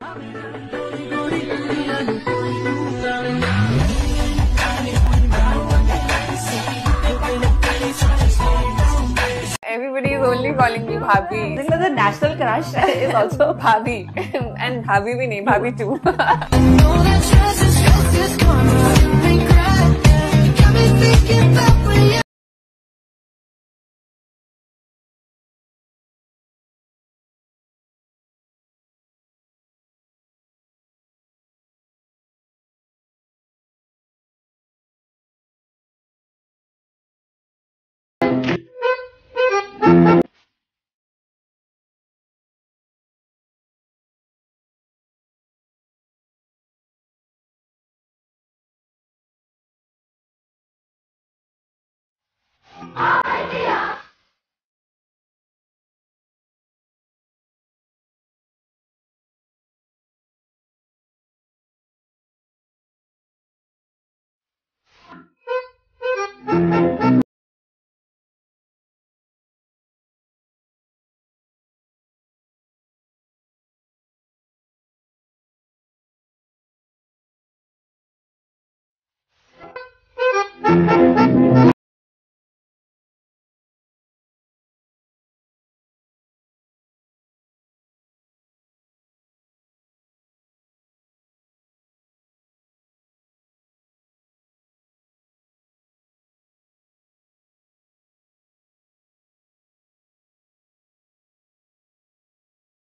Everybody is only calling me Bhabhi. The national crush is also Bhabhi. And Bhabhi bhi nahi, Bhabhi too.